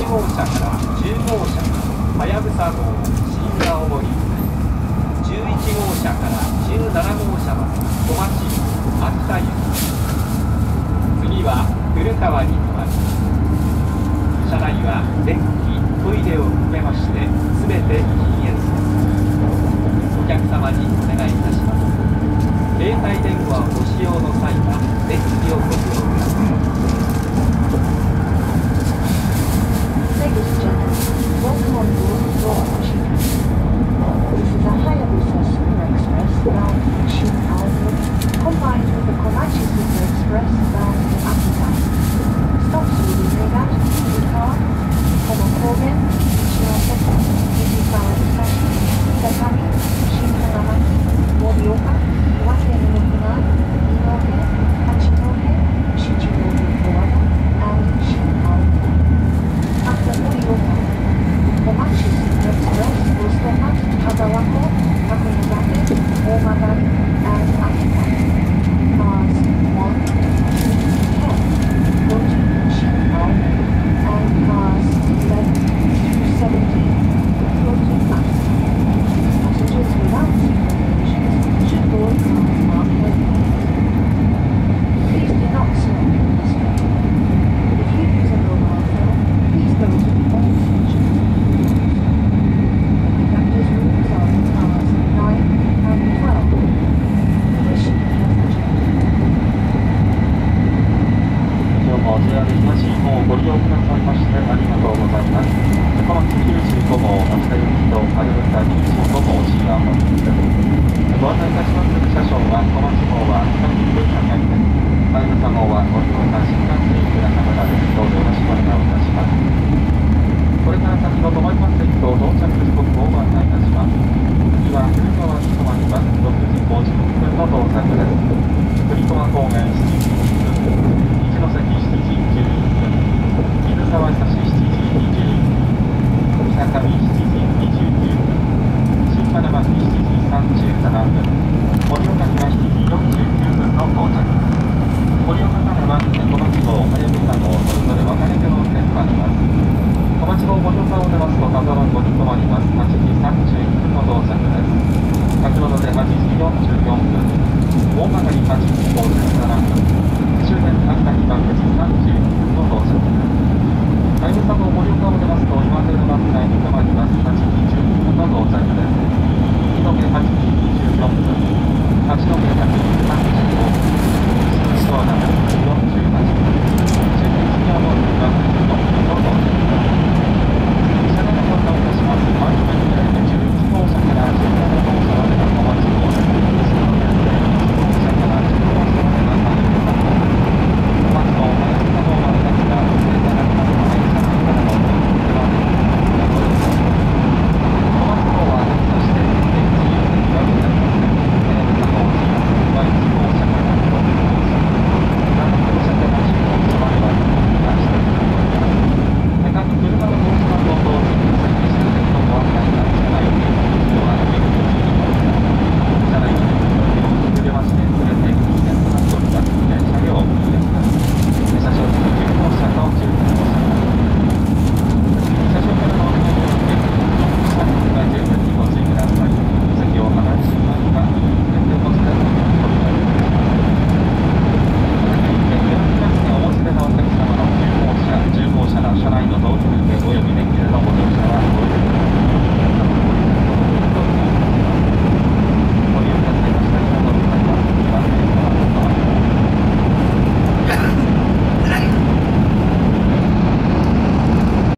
号車から10号車がはやぶさ号新青森11号車から17号車まで小町秋田行き。次は古川に停まります。車内は電気、トイレを含めまして全て禁煙です。お客様にお願いいたします。携帯電話をご使用の際は電気をご使用ください。 Ladies and gentlemen, welcome on board Royal Washington. This is a Hayabusa Super Express bound to Shinkansen, combined with the Komachi Super Express bound to Akita. Stops will be made at Furukawa, Tomokogen, Ichinoseki, Ichisawa Hisashi, Sakami, Shinhanamaki, Morioka, Iwate-no-Funa, Inoue, Hachinohe, Shichiroku Kawada, and Shinkansen. After Morioka, Komachi Super Express will stop at Kazawako, Takonogake, Omagari, and Akita. Cars 1, 2, 10 go to Shinkansen, and cars 11 to 17 go to Akita. Passengers without supervisions should board cars marked heavy. Please do not smoke in this train. If you use a mobile phone, please go to the on switch. The conductor's rooms are in cars 9 and 12. Permission has checked. 今日も JR 東日本をご利用くださいましてありがとうございます。高松95号秋田行きとはやぶさ25号新青森行きです。ご案内いたします車掌は小松号は北に文化にあります。はやぶさ号はご利用が新幹線行きの方です。どうぞよろしくお願いいたします。これから先の止まります駅と到着時刻をご案内いたします。次は古川に停まります6時50分の到着です。栗駒高原7時1分、一ノ関7時11分、水沢久志